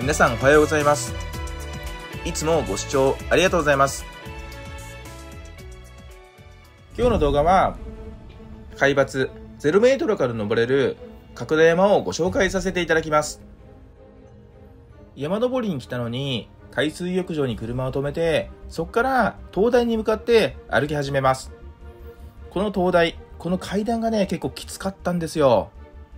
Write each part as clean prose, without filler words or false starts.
皆さんおはようございます。いつもご視聴ありがとうございます。今日の動画は海抜0メートルから登れる角田山をご紹介させていただきます。山登りに来たのに海水浴場に車を止めて、そこから灯台に向かって歩き始めます。この灯台、この階段がね結構きつかったんですよ。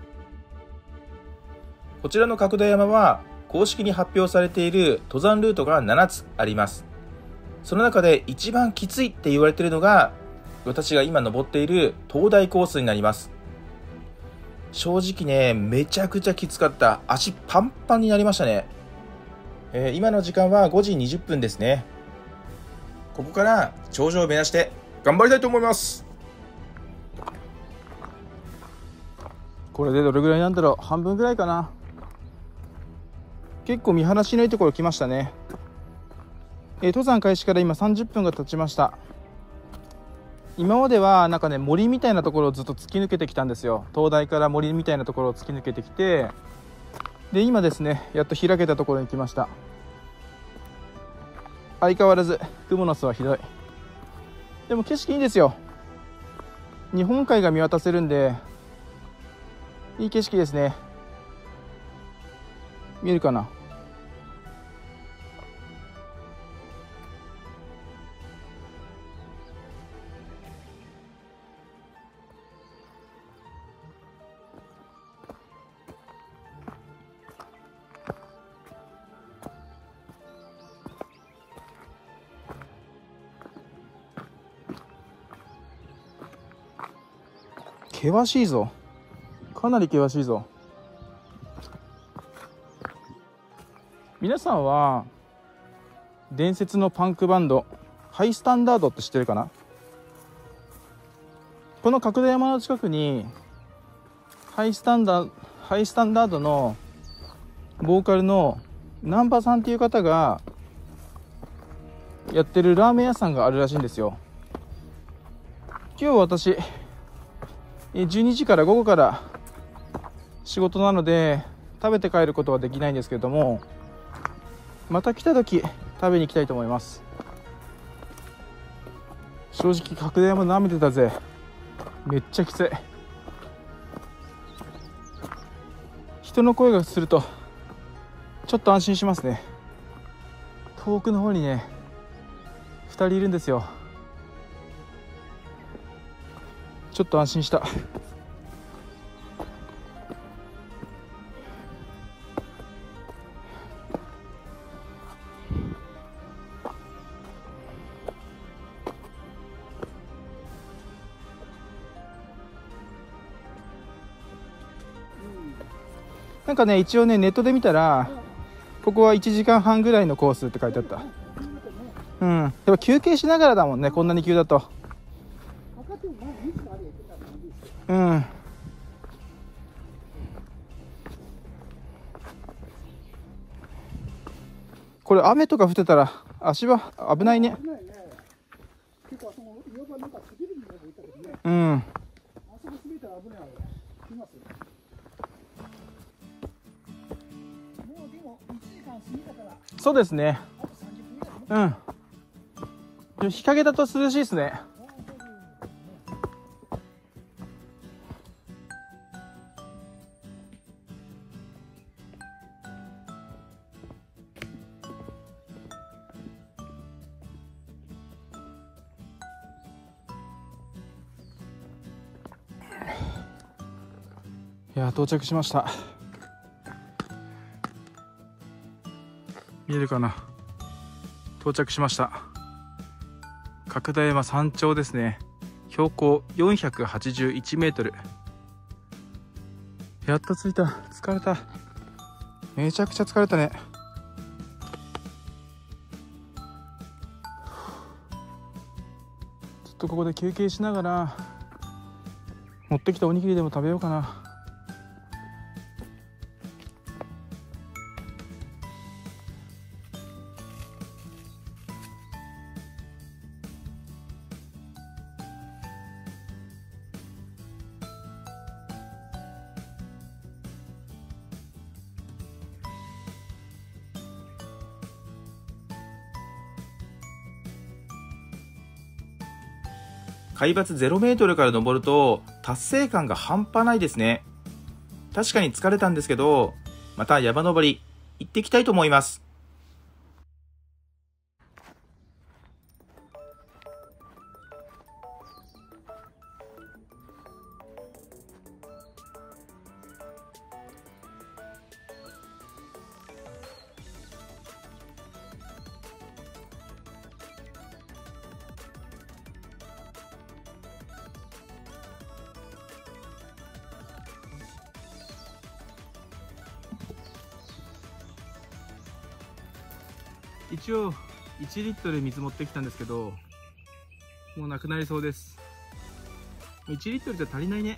こちらの角田山は公式に発表されている登山ルートが7つあります。その中で一番きついって言われているのが私が今登っている灯台コースになります。正直ねめちゃくちゃきつかった。足パンパンになりましたね。今の時間は5時20分ですね。ここから頂上を目指して頑張りたいと思います。これでどれぐらいなんだろう、半分ぐらいかな。結構見晴らしのいいところ来ましたね。登山開始から今30分が経ちました。今まではなんかね森みたいなところをずっと突き抜けてきたんですよ。灯台から森みたいなところを突き抜けてきて、で今ですねやっと開けたところに来ました。相変わらず雲の巣はひどい。でも景色いいんですよ。日本海が見渡せるんでいい景色ですね。見えるかな。険しいぞ。かなり険しいぞ。皆さんは伝説のパンクバンドハイスタンダードって知ってるかな。この角田山の近くにハイスタンダードのボーカルの南波さんっていう方がやってるラーメン屋さんがあるらしいんですよ。今日私12時から午後から仕事なので食べて帰ることはできないんですけれども、また来た時食べに行きたいと思います。正直角田山舐めてたぜ。めっちゃきつい。人の声がするとちょっと安心しますね。遠くの方にね2人いるんですよ。ちょっと安心した。なんかね一応ねネットで見たらここは1時間半ぐらいのコースって書いてあった。でも休憩しながらだもんね、こんなに急だと。これ雨とか降ってたら足は危ないね。そうですね。日陰だと涼しいですね。いや到着しました。見えるかな。到着しました。角田山山頂ですね。標高481メートル。やっと着いた。疲れた。めちゃくちゃ疲れたね。ちょっとここで休憩しながら持ってきたおにぎりでも食べようかな。 海抜0メートルから登ると達成感が半端ないですね。確かに疲れたんですけど、また山登り行ってきたいと思います。一応1リットル水持ってきたんですけど、もうなくなりそうです。1リットルじゃ足りないね。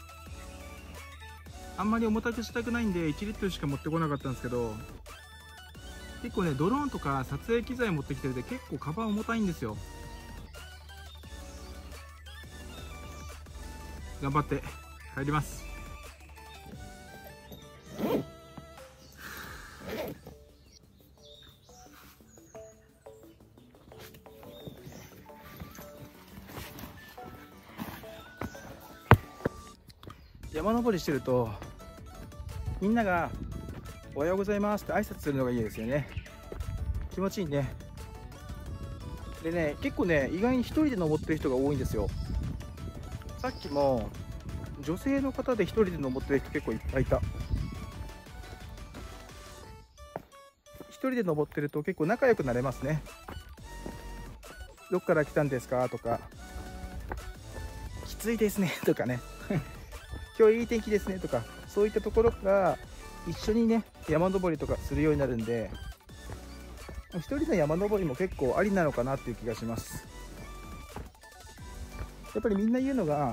あんまり重たくしたくないんで1リットルしか持ってこなかったんですけど、結構ね、ドローンとか撮影機材持ってきてるんで結構カバン重たいんですよ。頑張って帰ります。山登りしてるとみんながおはようございますって挨拶するのがいいですよね。気持ちいいね。でね、結構ね、意外に一人で登ってる人が多いんですよ。さっきも女性の方で一人で登ってる人結構いっぱいいた。一人で登ってると結構仲良くなれますね。どっから来たんですかとか、きついですねとかね今日いい天気ですねとか、そういったところから一緒にね、山登りとかするようになるんで、一人の山登りも結構ありなのかなっていう気がします。やっぱりみんな言うのが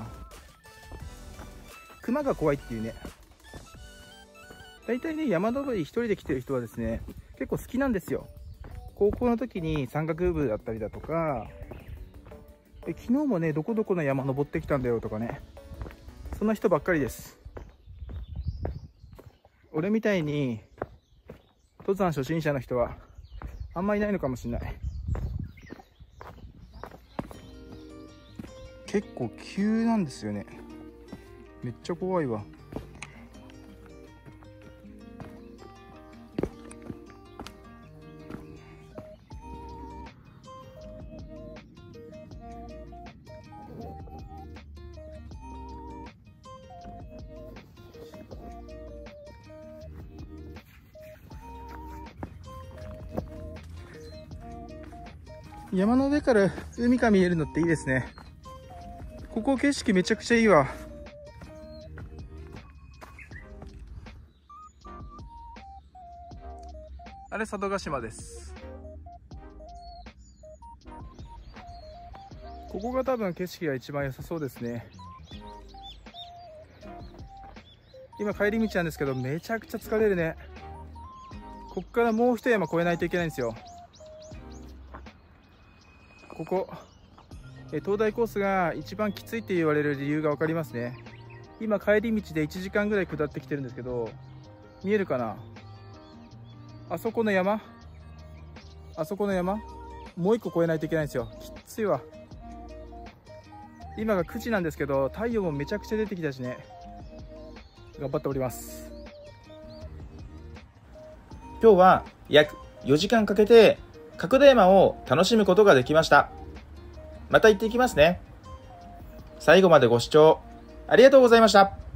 熊が怖いっていうね。大体ね、山登り一人で来てる人はですね、結構好きなんですよ。高校の時に山岳部だったりだとか、昨日もね、どこどこの山登ってきたんだよとかね、そんな人ばっかりです。俺みたいに登山初心者の人はあんまいないのかもしれない。結構急なんですよね。めっちゃ怖いわ。山の上から海が見えるのっていいですね。ここ景色めちゃくちゃいいわ。あれ佐渡島です。ここが多分景色が一番良さそうですね。今帰り道なんですけど、めちゃくちゃ疲れるね。こっからもう一山越えないといけないんですよ。ここ東大コースが一番きついって言われる理由が分かりますね。今帰り道で1時間ぐらい下ってきてるんですけど、見えるかな、あそこの山、あそこの山もう一個越えないといけないんですよ。きついわ。今が9時なんですけど、太陽もめちゃくちゃ出てきたしね、頑張っております。今日は約4時間かけて角田山を楽しむことができました。また行ってきますね。最後までご視聴ありがとうございました。